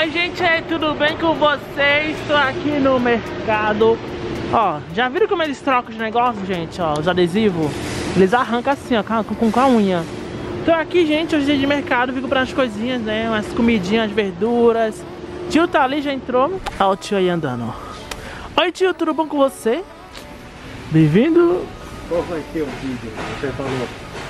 Oi gente, tudo bem com vocês? Estou aqui no mercado. Ó, já viram como eles trocam de negócio, gente? Ó, os adesivos. Eles arrancam assim, ó, com a unha. Tô aqui, gente, hoje é dia de mercado. Vim comprar as coisinhas, né? Umas comidinhas, verduras. Tio tá ali, já entrou. Ó o tio aí andando, ó. Oi tio, tudo bom com você? Bem-vindo. Qual vai ser o vídeo? Você falou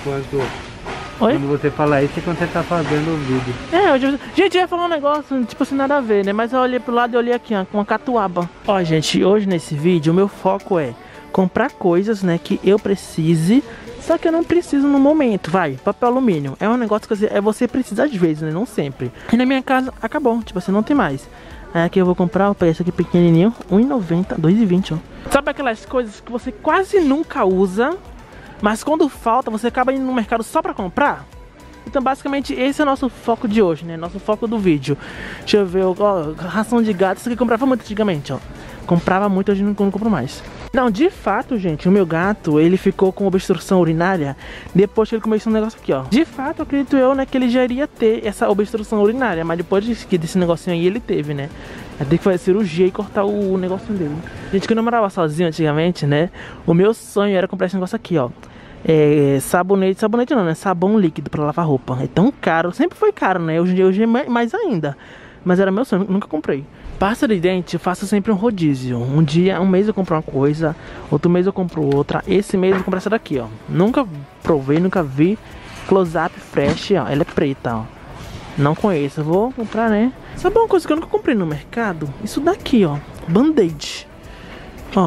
Oi? quando você falar isso é quando você tá fazendo o vídeo. Gente, eu ia falar um negócio, tipo assim, nada a ver, né? Mas eu olhei pro lado e olhei aqui, ó, com uma catuaba. Ó, gente, hoje nesse vídeo o meu foco é comprar coisas, né, que eu precise, só que eu não preciso no momento. Vai, papel alumínio. É um negócio que você precisa às vezes, né? Não sempre. E na minha casa acabou, tipo assim, não tem mais. Aí aqui eu vou comprar, eu peguei esse aqui pequenininho, R$1,90, R$2,20, ó. Sabe aquelas coisas que você quase nunca usa, mas quando falta, você acaba indo no mercado só pra comprar? Então basicamente esse é o nosso foco de hoje, né? Nosso foco do vídeo. Deixa eu ver, ó, ração de gato. Isso aqui eu comprava muito antigamente, ó. Comprava muito, hoje não compro mais. Não, de fato, gente, o meu gato, ele ficou com obstrução urinária depois que ele começou um negócio aqui, ó. De fato, acredito eu, né, que ele já iria ter essa obstrução urinária, mas depois desse negocinho aí, ele teve, né? Vai ter que fazer cirurgia e cortar o negocinho dele. Gente, quando eu morava sozinho antigamente, né, o meu sonho era comprar esse negócio aqui, ó. Sabonete não, né? Sabão líquido pra lavar roupa. É tão caro, sempre foi caro, né? Hoje é mais ainda. Mas era meu sonho, nunca comprei. Pasta de dente, eu faço sempre um rodízio. Um mês eu compro uma coisa, outro mês eu compro outra. Esse mês eu vou comprar essa daqui, ó. Nunca provei, nunca vi. Close Up Fresh, ó. Ela é preta, ó. Não conheço, eu vou comprar, né? Sabe uma coisa que eu nunca comprei no mercado? Isso daqui, ó. Band-Aid. Ó.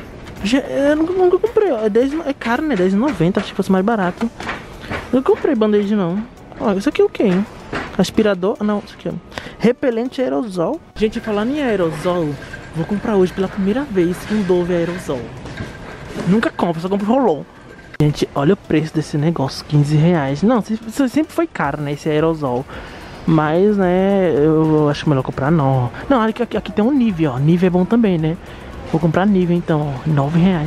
Eu nunca comprei, ó. É caro, né? R$10,90, achei que fosse mais barato. Eu não comprei Band-Aid, não. Ó, isso aqui é o quê, hein? Aspirador? Não, isso aqui, ó. Repelente aerosol. Gente, falando em aerosol, vou comprar hoje pela primeira vez um Dove aerosol. Nunca compro, só compro Rolon. Gente, olha o preço desse negócio, R$15. Não, sempre foi caro, né, esse aerosol. Mas, né, eu acho melhor comprar não. Não, aqui tem um Nivea, ó. Nivea é bom também, né? Vou comprar Nivea então, ó, R$9.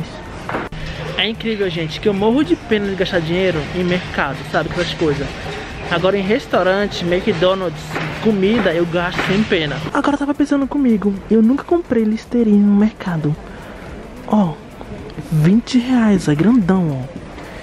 É incrível, gente, que eu morro de pena de gastar dinheiro em mercado, sabe, com essas coisas. Agora em restaurante, McDonald's, comida, eu gasto sem pena. Agora eu tava pensando comigo, eu nunca comprei Listerine no mercado. Ó, R$20, é grandão, ó.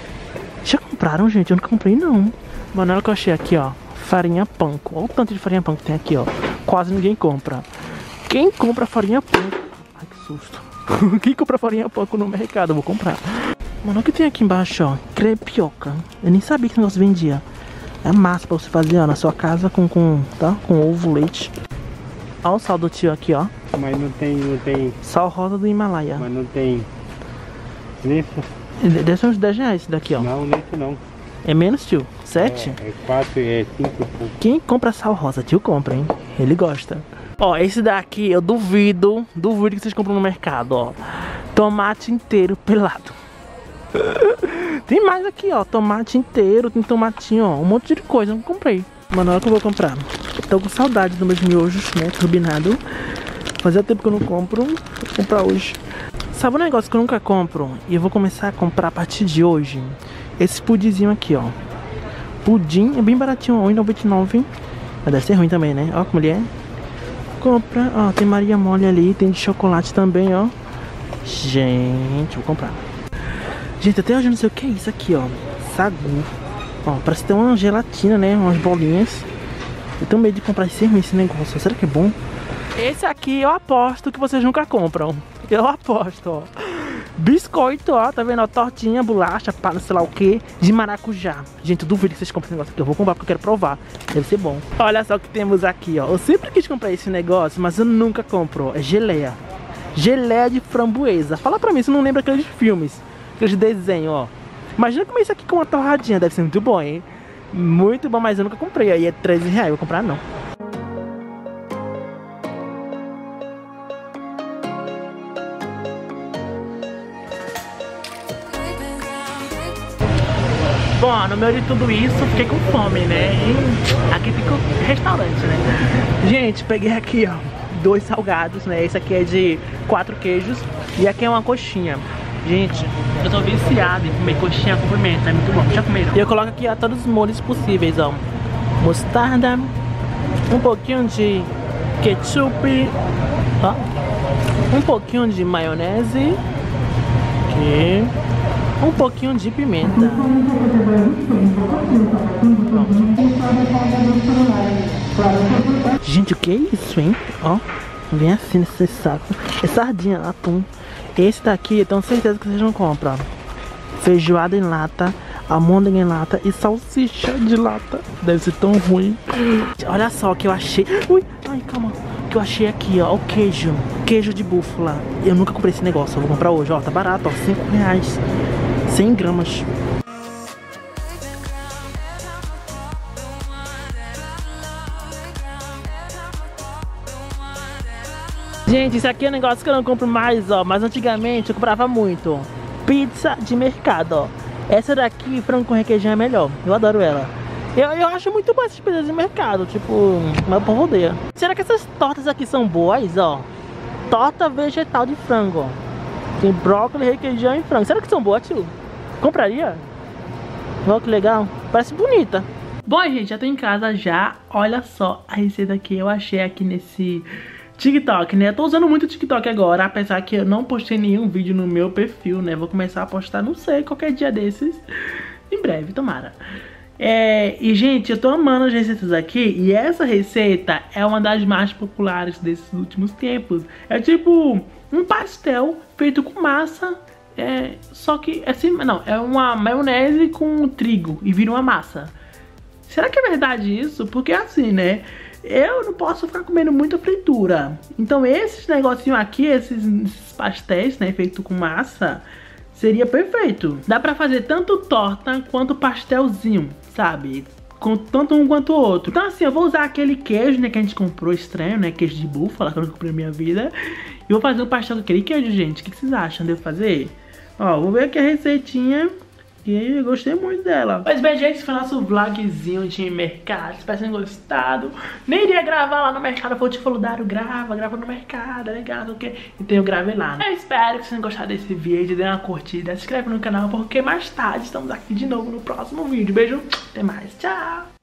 Já compraram, gente? Eu nunca comprei, não. Mano, olha o que eu achei aqui, ó. Farinha panko. Olha o tanto de farinha panko que tem aqui, ó. Quase ninguém compra. Quem compra farinha panko? Ai, que susto. Quem compra farinha panko no mercado? Eu vou comprar. Mano, olha o que tem aqui embaixo, ó. Crepioca. Eu nem sabia que esse negócio vendia. É massa pra você fazer, ó, na sua casa com ovo, leite. Olha o sal do tio aqui, ó. Mas não tem... Sal rosa do Himalaia. Mas não tem... Nesse? Deve ser uns R$10 esse daqui, ó. Não, nesse não. É menos, tio? 7? É 4, é 5 e pouco. Quem compra sal rosa? Tio compra, hein? Ele gosta. Ó, esse daqui eu duvido que vocês compram no mercado, ó. Tomate inteiro pelado. Tem mais aqui, ó. Tomate inteiro, tem tomatinho, ó. Um monte de coisa, eu não comprei. Mano, olha o que eu vou comprar. Tô com saudade dos meus miojos, né? Turbinado. Fazia tempo que eu não compro. Vou comprar hoje. Sabe um negócio que eu nunca compro? E eu vou começar a comprar a partir de hoje? Esse pudinzinho aqui, ó. Pudim é bem baratinho, R$1,99. Mas deve ser ruim também, né? Ó como ele é. Compra, ó. Tem Maria Mole ali. Tem de chocolate também, ó. Gente, vou comprar. Gente, até hoje eu não sei o que é isso aqui, ó. Sagu. Ó, parece ter uma gelatina, né? Umas bolinhas. Eu tenho medo de comprar esse negócio. Será que é bom? Esse aqui eu aposto que vocês nunca compram. Eu aposto, ó. Biscoito, ó. Tá vendo? Ó, tortinha, bolacha, pá, sei lá o que. De maracujá. Gente, eu duvido que vocês comprem esse negócio aqui. Eu vou comprar porque eu quero provar. Deve ser bom. Olha só o que temos aqui, ó. Eu sempre quis comprar esse negócio, mas eu nunca compro. É geleia. Geleia de framboesa. Fala pra mim se não lembra aqueles filmes. Aqueles desenhos, ó. Imagina comer isso aqui com uma torradinha. Deve ser muito bom, hein? Muito bom, mas eu nunca comprei. Aí é R$13. Vou comprar não. Bom, no meio de tudo isso, fiquei com fome, né? E aqui fica o restaurante, né? Gente, peguei aqui, ó, 2 salgados, né? Esse aqui é de 4 queijos e aqui é uma coxinha. Gente, eu tô viciado em comer coxinha com pimenta, é muito bom. Já comeram? E eu coloco aqui, ó, todos os molhos possíveis, ó. Mostarda, um pouquinho de ketchup, ó, um pouquinho de maionese e um pouquinho de pimenta. Pronto. Gente, o que é isso, hein? Ó, vem assim nesse saco. É sardinha, atum. Esse daqui eu tenho certeza que vocês não compram. Feijoada em lata, almôndega em lata e salsicha de lata. Deve ser tão ruim. Olha só o que eu achei. Ui, ai, calma. O que eu achei aqui, ó, o queijo. Queijo de búfala. Eu nunca comprei esse negócio, eu vou comprar hoje, ó. Tá barato, ó, R$5. 100 gramas. Gente, isso aqui é um negócio que eu não compro mais, ó. Mas antigamente eu comprava muito. Pizza de mercado, ó. Essa daqui, frango com requeijão, é melhor. Eu adoro ela. Eu acho muito boa essas pizzas de mercado. Tipo, meu povo odeia. Será que essas tortas aqui são boas, ó? Torta vegetal de frango, ó. Tem brócolis, requeijão e frango. Será que são boas, tio? Compraria? Olha que legal. Parece bonita. Bom, gente, já tô em casa já. Olha só a receita que eu achei aqui nesse TikTok, né? Eu tô usando muito o TikTok agora, apesar que eu não postei nenhum vídeo no meu perfil, né? Vou começar a postar, não sei, qualquer dia desses. Em breve, tomara. E, gente, eu tô amando as receitas aqui. E essa receita é uma das mais populares desses últimos tempos. É tipo um pastel feito com massa. Só que, assim, não, é uma maionese com trigo e vira uma massa. Será que é verdade isso? Porque assim, né? Eu não posso ficar comendo muita fritura. Então esses negocinhos aqui, esses pastéis, né, feito com massa, seria perfeito. Dá pra fazer tanto torta quanto pastelzinho, sabe? Com tanto um quanto o outro. Então assim, eu vou usar aquele queijo, né, que a gente comprou estranho, né? Queijo de búfala, que eu não comprei na minha vida. E vou fazer um pastel com aquele queijo, gente. O que vocês acham de eu fazer? Ó, vou ver aqui a receitinha. E eu gostei muito dela. Mas bem, gente, esse foi nosso vlogzinho de mercado. Espero que tenham gostado. Nem iria gravar lá no mercado. Foi o falou, Dário, grava no mercado, legal, o que? Então eu gravei lá. Eu espero que vocês tenham gostado desse vídeo. Dê uma curtida, se inscreve no canal, porque mais tarde estamos aqui de novo no próximo vídeo. Beijo, até mais, tchau.